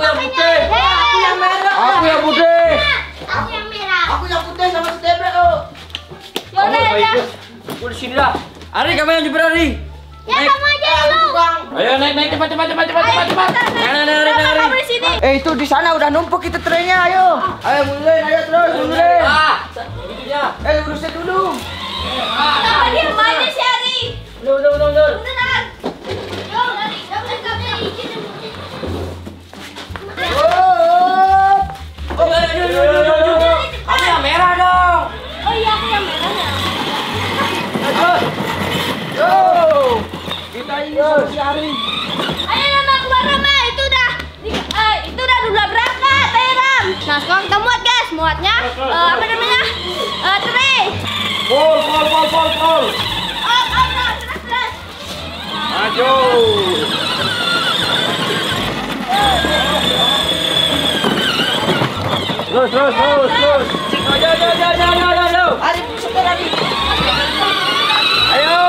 yang putih. Aku yang merah. Aku yang putih. Aku yang merah. Aku yang putih sama si Tebe. Oh. Yaudah, yaudah. Gue di sini dah. Ari, kamu yang jumpa Ari. Ya kamu aja dulu. Ayo naik cepat. Kamu di sini. Itu di sana udah numpuk itu trennya. Ayo. Ayo mulai, ayo terus mulai. Itunya. Lurusin dulu. Kenapa diam aja sih Ari? Mundur. Beneran. Yo, Ari, kamu izin. Kamu yang merah dong. Oh iya, aku yang merah ya. Yo. Kita ini sama si Ari. Ayo Rama, keluar Rama. Itu udah dulu berangkat, ayo Ram. Nah sekarang kita muat guys, muatnya apa namanya? Tray. Pol. Terus. Maju. Terus. Ayo. Ari, sebentar Ari. Ayo.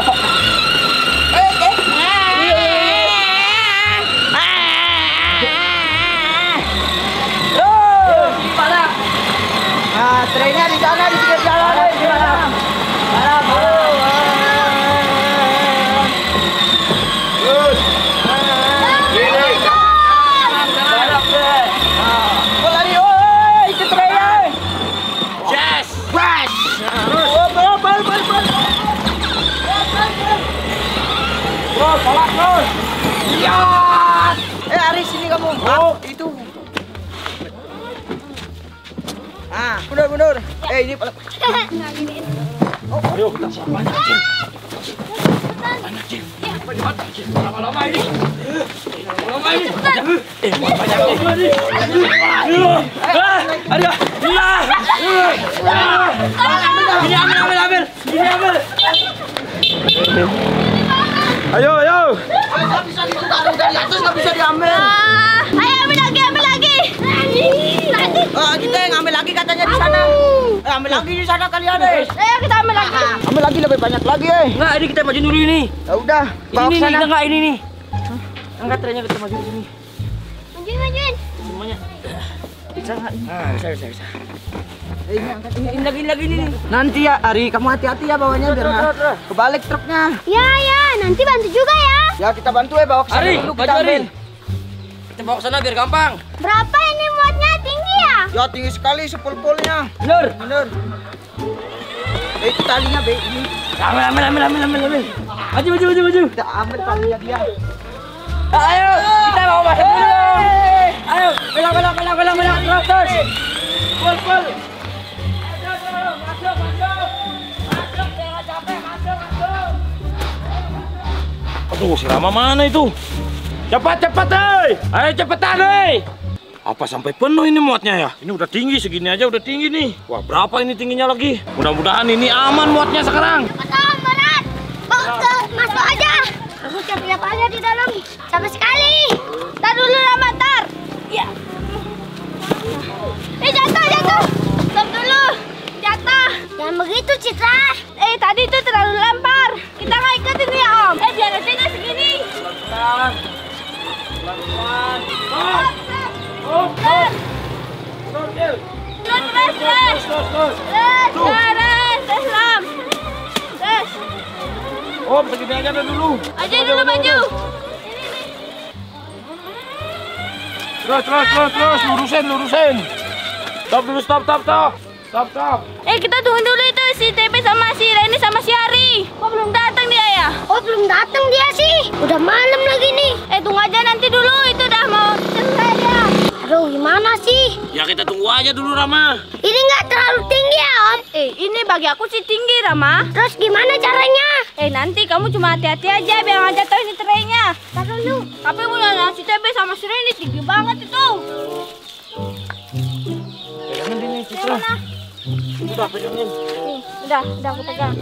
Nah, trennya di sana di pinggir jalan. Di mana? Terus. Lari, oi, itu trennya. Yes. Bas. Terus. Iya. Ari sini kamu. Oh. Itu. Mundur. Ini Ayo kita banyak Cil. Lama-lama ini. Ambil. Ayo. nggak bisa ditaruh dari atas, nggak bisa diambil. Ayo ambil lagi. Kita yang ambil lagi katanya di sana. Ambil lagi di sana kalian deh. Ayo kita ambil lagi. Ambil lagi lebih banyak lagi Enggak, ini kita maju dulu ini. Ya udah, bawa ke sana. Ini nih. Angkat trennya kita maju sini. Majuin. Semuanya. Bisa nggak? Bisa. Ini angkat ini. Ini lagi nih. Nanti ya, Ari, kamu hati-hati ya bawanya biar nggak kebalik truknya. Ya, nanti bantu juga ya. Ya kita bantu ya bawa ke sana Ari, dulu maju kita ambil. Ari. Kita bawa ke sana biar gampang. Berapa ini muatnya, tinggi ya? Ya tinggi sekali sepul-pulnya. Bener. Itu talinya be ini. Ambil. Maju. Kita ambil talinya dia. Ayo, kita bawa masuk dulu. Ayo, belang. Terus. Pul. Masuk. Jangan capek, masuk. Aduh, si Rama mana itu? Cepat, Ayo cepetan, Apa sampai penuh ini muatnya ya? Ini udah tinggi, segini aja udah tinggi nih. Wah, berapa ini tingginya lagi? Mudah-mudahan ini aman muatnya sekarang. Betul, berat. Masuk aja. Aku siap-siap aja di dalam. Sama sekali. Tar dulu Ramatar. Ya. Jatuh. Stop dulu. Jatuh. Jangan begitu, Citra. Tadi itu terlalu lempar. Kita nggak ikut ini ya, Om. Dia nantinya segini. Pelan-pelan. Terus. Segini aja dulu. Maju. Terus, lurusin. Stop dulu, stop. Kita tunggu dulu itu si TP sama si Reni sama si Ari. Kok belum datang dia ya? Oh, belum datang dia sih. Udah malam lagi nih. Tunggu aja nanti dulu, itu udah mau selesai dia. Aduh, gimana sih? Ya kita tunggu aja dulu, Rama. Ini nggak terlalu tinggi ya, Om? Ini bagi aku sih tinggi, Rama. Terus gimana caranya? Nanti kamu cuma hati-hati aja biar nggak jatuh ini traynya. Tar dulu. Tapi punya si TP sama si Reni tinggi banget itu. Jangan ini, Citra. Udah, pegangin. Udah aku pegang.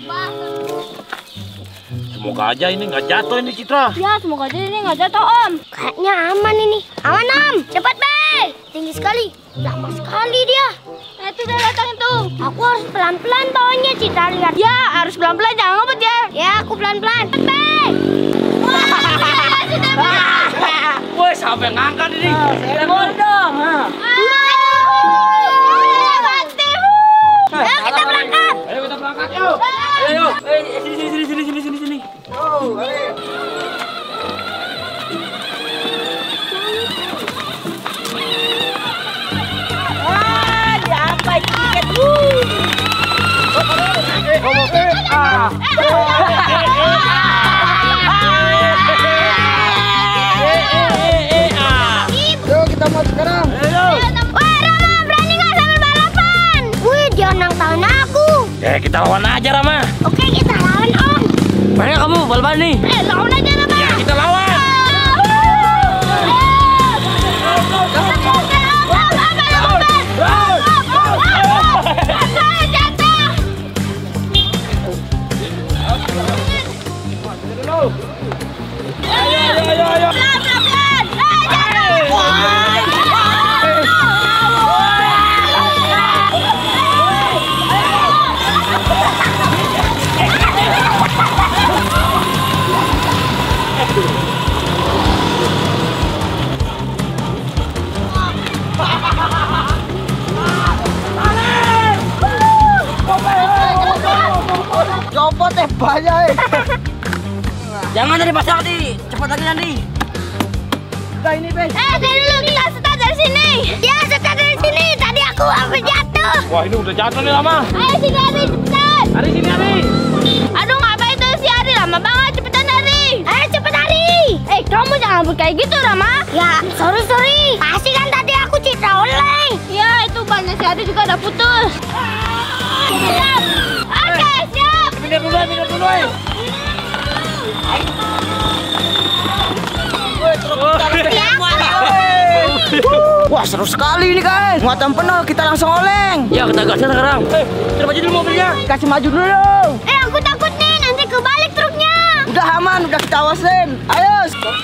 Semoga aja ini nggak jatuh ini, Citra. Ya, semoga aja ini nggak jatuh, Om. Kayaknya aman ini. Aman, Om. Cepat, Be. Tinggi sekali. Lama sekali dia. Itu udah datang itu. Aku harus pelan-pelan bawanya, Citra, lihat. Ya, harus pelan-pelan. Jangan ngebut ya. Ya, aku pelan-pelan. Be. Woi, siapa yang ngangkat ini? Telepon dong. Ayo kita berangkat. Ayo kita berangkat yuk. Ayo. Sini. Oh, ayo. Apa ini tiket? Yuk kita mau sekarang. Wah, Rama, berani nggak sambil balapan? Wih, jangan nang tahun aku. Kita lawan aja Rama. Oke, kita lawan Om. Banyak kamu balapan nih. Lawan aja Rama. Ya kita lawan. Ayo. Copot banyak. Jangan dari pasang di. Cepat lagi nanti. Udah ini, Be. Sini dulu, kita start dari sini. Ya, start dari sini. Tadi aku hampir jatuh. Wah ini udah jatuh nih Rama. Ayo sini Ari, cepetan. Ari sini Ari. Aduh, ngapain tuh si Ari? Lama banget, cepetan Ari. Ayo cepet Ari. Kamu jangan kayak gitu Rama. Ya, sorry. Pasti kan tadi aku citra oleng. Ya, itu banyak si Ari juga udah putus. Siap. Oke, siap. Pindah dulu. Wah, seru sekali ini, guys. Muatan penuh, kita langsung oleng. Ya kita gasnya sekarang. Kita maju dulu mobilnya. Kasih maju dulu. Aku takut nih nanti kebalik truknya. Udah aman, udah kita awasin. Ayo.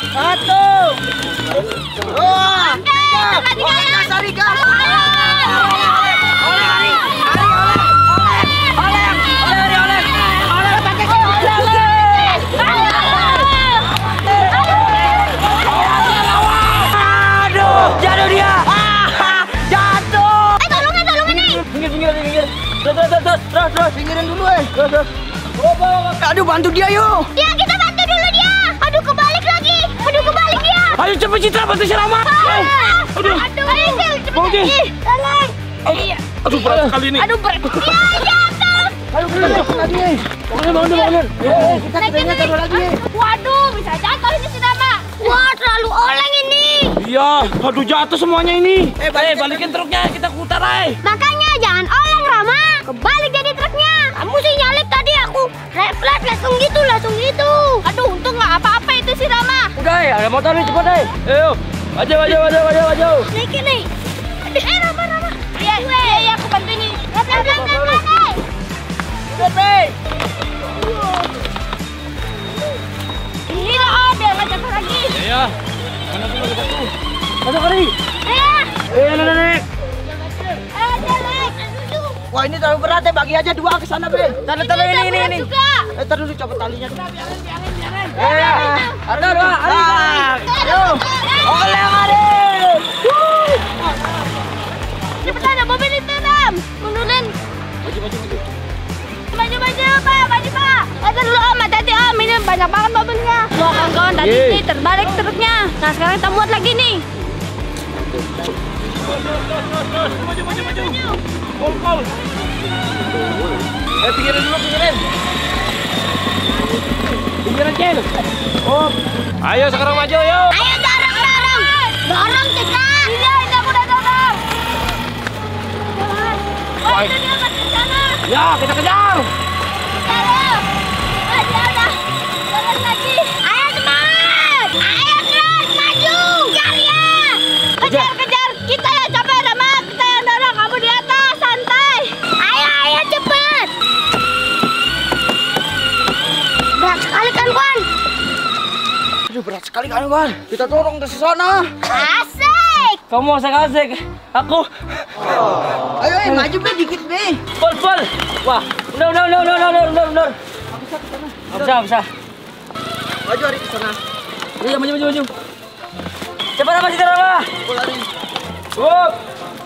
1. Wah. Sari, gas. Jatuh dia. Jatuh. Tolongin nih. Pinggir. Terus. Pinggirin dulu, Terus. Aduh, bantu dia yuk. Ya, kita bantu dulu dia. Aduh, kebalik lagi. Dia. Ayo cepet Citra bantu si Rama. Aduh. Ayo, cepet lagi. Tolong. Aduh berat sekali ini. Aduh, berat. Ya, jatuh. Ayo kita lagi. Bangun. Kita taruh lagi. Waduh, bisa jatuh ini si Rama. Wah, terlalu oleng ini. Iya, aduh jatuh semuanya ini. Balikin truknya, kita putar Makanya jangan oleng, Rama. Kebalik jadi truknya. Kamu sih nyalip tadi aku. Refleks langsung gitu. Aduh, untung nggak apa-apa itu si Rama. Udah ada motor nih, cepet Ayo, maju. Naikin nih. Aduh, Rama. Iya, aku bantu ini. Pelan-pelan. Iya, biar nggak jatuh lagi. Iya. Mana tuh lagi jatuh? Masuk kali. Iya. Nenek. Jelek. Wah, ini terlalu berat bagi aja 2 ke sana, Be. Taruh ini. Juga. Taruh dulu coba talinya. Biarin. Ada 2. Ayo. Oleng, Ari. Cepetan, ada mobil itu, Ram. Mundurin. Maju, Pak. Ayo dulu, Om. Hati-hati, Om. Ini banyak banget mobilnya. Loh, kawan-kawan, tadi ini terbalik truknya. Nah, sekarang kita muat lagi nih. Maju. Pol. Pinggirin dulu. Pinggirin, Cil. Ayo sekarang maju, yuk. Ayo, dorong kita. Iya, ini aku udah dorong. Oh, itu dia masih di sana. Ya, kita kejar. Jalan lagi. Ayo teman. Ayo terus maju. Kejar. Kita yang capek Rama. Kita yang dorong. Kamu di atas santai. Ayo cepet. Berat sekali kan, Wan? Aduh, berat sekali kan, Wan. Kita dorong dari sana. Asik. Kamu asik. Aku. Ayo, maju, Be, dikit, Be. Pol. Wah, udah. Bisa. Maju, Ari, ke sana. Iya, maju. Cepat apa sih Rama? Up.